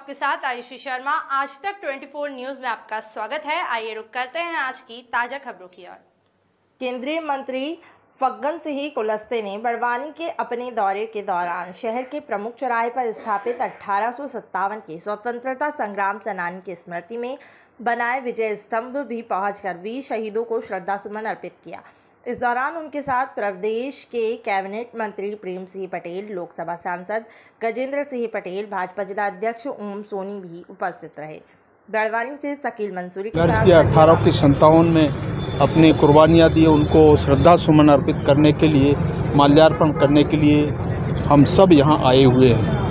आपके साथ आयुषी शर्मा। आज तक 24 न्यूज में आपका स्वागत है। आइए रुक करते हैं आज की ताजा खबरों की ओर। केंद्रीय मंत्री फग्गन सिंह कुलस्ते ने बड़वानी के अपने दौरे के दौरान शहर के प्रमुख चौराहे पर स्थापित 1857 के स्वतंत्रता संग्राम सेनानी की स्मृति में बनाए विजय स्तंभ भी पहुंचकर वीर शहीदों को श्रद्धा सुमन अर्पित किया। इस दौरान उनके साथ प्रदेश के कैबिनेट मंत्री प्रेम सिंह पटेल, लोकसभा सांसद गजेंद्र सिंह पटेल, भाजपा जिला अध्यक्ष ओम सोनी भी उपस्थित रहे। बड़वानी से शकील मंसूरी के साथ 1857 में अपनी कुर्बानियाँ दी, उनको श्रद्धा सुमन अर्पित करने के लिए, माल्यार्पण करने के लिए हम सब यहाँ आए हुए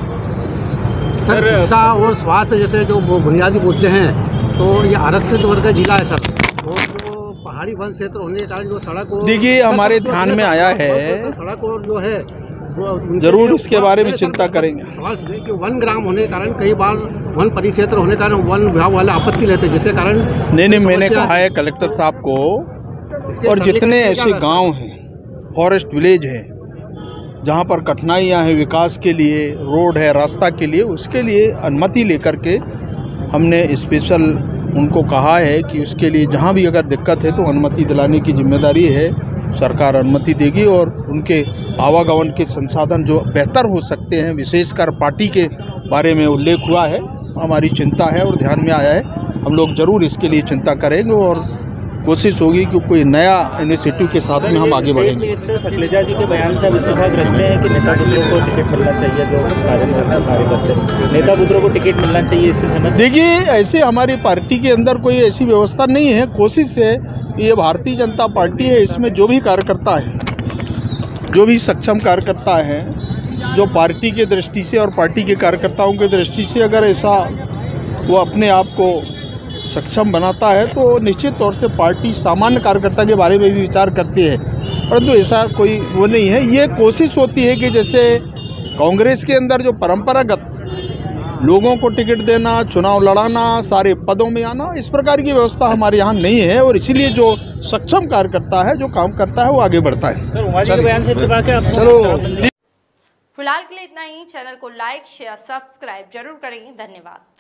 हैं। सर, शिक्षा और स्वास्थ्य जैसे जो बुनियादी मुद्दे हैं, तो ये आरक्षित वर्ग का जिला है सर, और जो पहाड़ी वन क्षेत्र होने के कारण जो सड़क, देखिए हमारे ध्यान में आया है, सड़क और जो है जरूर इसके बारे में चिंता करेंगे। सवाल कि वन ग्राम होने के कारण कई बार वन परिक्षेत्र होने के कारण वन विभाग वाले आपत्ति लेते हैं, जिसके कारण नहीं मैंने कहा है कलेक्टर साहब को, और जितने ऐसे गांव हैं, फॉरेस्ट विलेज हैं, जहां पर कठिनाइयां हैं विकास के लिए, रोड है, रास्ता के लिए, उसके लिए अनुमति लेकर के हमने स्पेशल उनको कहा है कि उसके लिए जहां भी अगर दिक्कत है तो अनुमति दिलाने की जिम्मेदारी है, सरकार अनुमति देगी। और उनके आवागमन के संसाधन जो बेहतर हो सकते हैं, विशेषकर पार्टी के बारे में उल्लेख हुआ है, हमारी चिंता है और ध्यान में आया है। हम लोग जरूर इसके लिए चिंता करेंगे और कोशिश होगी कि कोई नया इनिशिएटिव के साथ में हम आगे बढ़ेंगे। मिनिस्टर शैलजा जी के बयान से आप इत्तेफाक रखते हैं कि नेता पुत्रों को टिकट मिलना चाहिए, जो कार्य करते हैं नेता पुत्रों को टिकट मिलना चाहिए इसी समय? देखिए ऐसे हमारी पार्टी के अंदर कोई ऐसी व्यवस्था नहीं है। कोशिश है, ये भारतीय जनता पार्टी है, इसमें जो भी कार्यकर्ता है, जो भी सक्षम कार्यकर्ता है, जो पार्टी के दृष्टि से और पार्टी के कार्यकर्ताओं की दृष्टि से अगर ऐसा वो अपने आप को सक्षम बनाता है तो निश्चित तौर से पार्टी सामान्य कार्यकर्ता के बारे में भी विचार करती है, परंतु ऐसा कोई वो नहीं है। ये कोशिश होती है कि जैसे कांग्रेस के अंदर जो परंपरागत लोगों को टिकट देना, चुनाव लड़ाना, सारे पदों में आना, इस प्रकार की व्यवस्था हमारे यहाँ नहीं है, और इसीलिए जो सक्षम कार्यकर्ता है, जो काम करता है, वो आगे बढ़ता है। चलो फिलहाल के लिए इतना ही। चैनल को लाइक, शेयर, सब्सक्राइब जरूर करें। धन्यवाद।